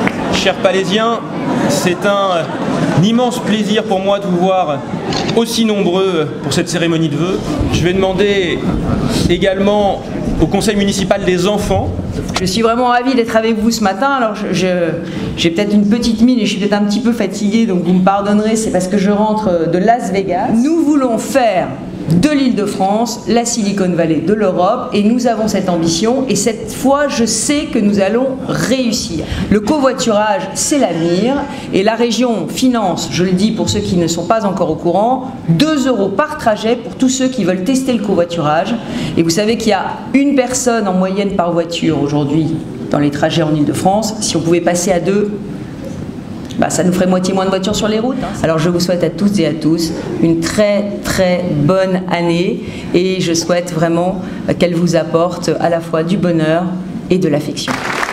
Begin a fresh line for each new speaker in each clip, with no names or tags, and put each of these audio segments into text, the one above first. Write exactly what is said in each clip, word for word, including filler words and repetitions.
Chers Palaisiens, c'est un, un immense plaisir pour moi de vous voir aussi nombreux pour cette cérémonie de vœux. Je vais demander également au conseil municipal des enfants.
Je suis vraiment ravie d'être avec vous ce matin. Alors, je, je, j'ai peut-être une petite mine et je suis peut-être un petit peu fatiguée, donc vous me pardonnerez, c'est parce que je rentre de Las Vegas. Nous voulons faire de l'Île-de-France la Silicon Valley de l'Europe et nous avons cette ambition et cette fois je sais que nous allons réussir. Le covoiturage c'est l'avenir et la région finance, je le dis pour ceux qui ne sont pas encore au courant, deux euros par trajet pour tous ceux qui veulent tester le covoiturage. Et vous savez qu'il y a une personne en moyenne par voiture aujourd'hui dans les trajets en Île-de-France. Si on pouvait passer à deux, bah, ça nous ferait moitié moins de voitures sur les routes. Alors je vous souhaite à toutes et à tous une très très bonne année et je souhaite vraiment qu'elle vous apporte à la fois du bonheur et de l'affection.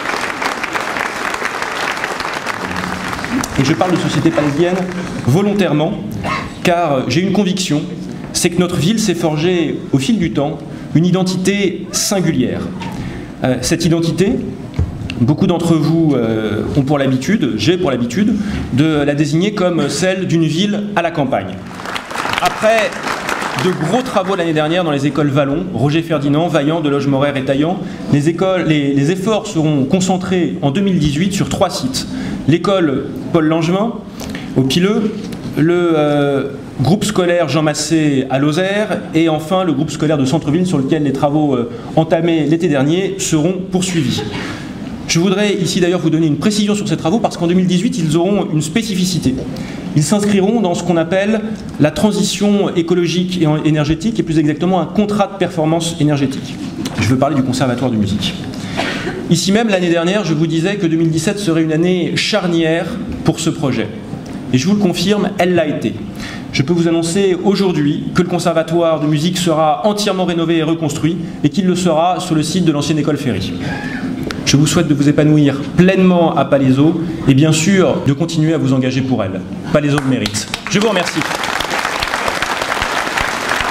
Et je parle de société palaisienne volontairement car j'ai une conviction, c'est que notre ville s'est forgée au fil du temps une identité singulière. Euh, cette identité, beaucoup d'entre vous euh, ont pour l'habitude, j'ai pour l'habitude, de la désigner comme celle d'une ville à la campagne. Après de gros travaux l'année dernière dans les écoles Vallon, Roger Ferdinand, Vaillant, Deloge-Morère et Taillant, les, écoles, les, les efforts seront concentrés en deux mille dix-huit sur trois sites. L'école Paul Langevin, au Pileux, le euh, groupe scolaire Jean Massé à Lozère et enfin le groupe scolaire de Centreville sur lequel les travaux euh, entamés l'été dernier seront poursuivis. Je voudrais ici d'ailleurs vous donner une précision sur ces travaux parce qu'en deux mille dix-huit, ils auront une spécificité. Ils s'inscriront dans ce qu'on appelle la transition écologique et énergétique et plus exactement un contrat de performance énergétique. Je veux parler du Conservatoire de musique. Ici même, l'année dernière, je vous disais que deux mille dix-sept serait une année charnière pour ce projet. Et je vous le confirme, elle l'a été. Je peux vous annoncer aujourd'hui que le Conservatoire de musique sera entièrement rénové et reconstruit et qu'il le sera sur le site de l'ancienne école Ferry. Je vous souhaite de vous épanouir pleinement à Palaiseau et bien sûr de continuer à vous engager pour elle. Palaiseau le mérite. Je vous remercie.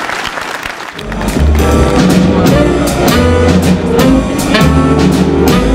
Thank you.